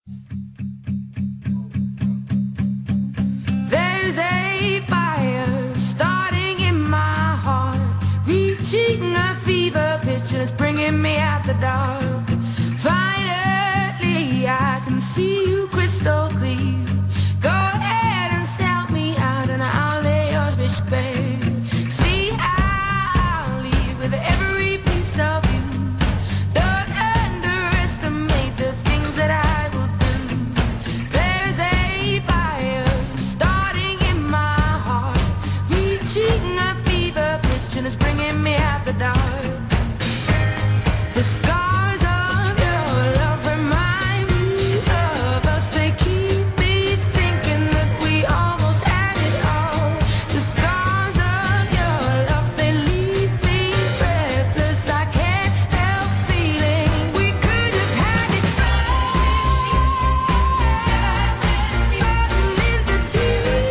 There's a fire starting in my heart, reaching a fever pitch and it's bringing me out the dark. Finally I can see you crystal clear. Go ahead and sell me out and I'll lay yours be spared. See, I'll leave with every piece of you. Don't underestimate the things that I will do. There's a fire starting in my heart, reaching a fever pitch and it's bringing me out the dark. The scars of your love remind me of us. They keep me thinking that we almost had it all. The scars of your love, they leave me breathless. I can't help feeling we could have had it all. Into tears.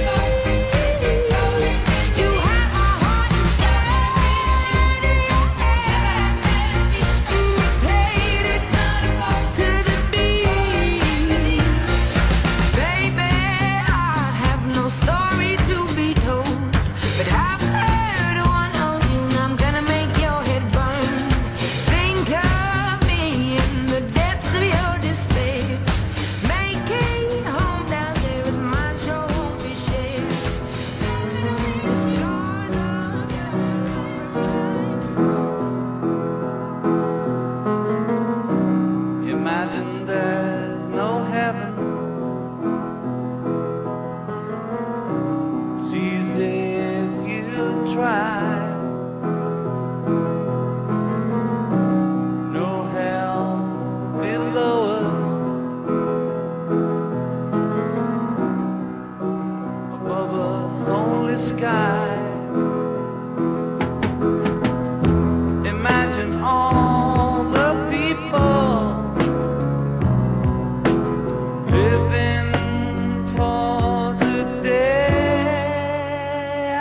You have my heart inside. And we played it to the beat. Baby, I have no story to be told, but I've heard one on you and I'm gonna make your head burn. Think of me in the depths of your despair. Make a home down there as mine sure won't be shared. The scars of your love remind me. Imagine there's no heaven. It's easy if you try. No hell below us, above us only sky. Imagine all the people living for today.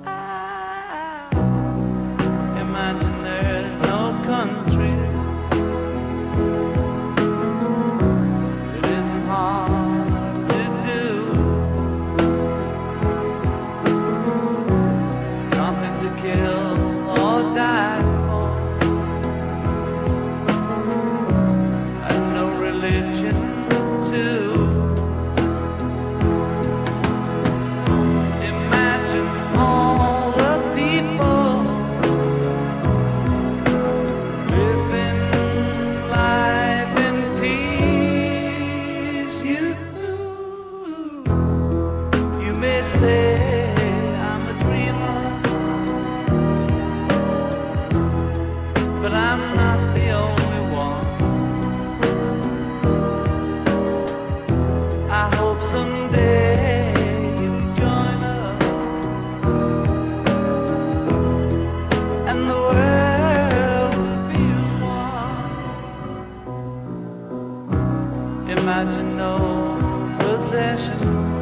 Imagine there's no countries. It isn't hard to do. Something to kill or die for, and no religion too. Imagine all the people living life in peace. You may say I'm a dreamer, but I'm not the only one. I hope someday you'll join us, and the world will be one. Imagine no possession,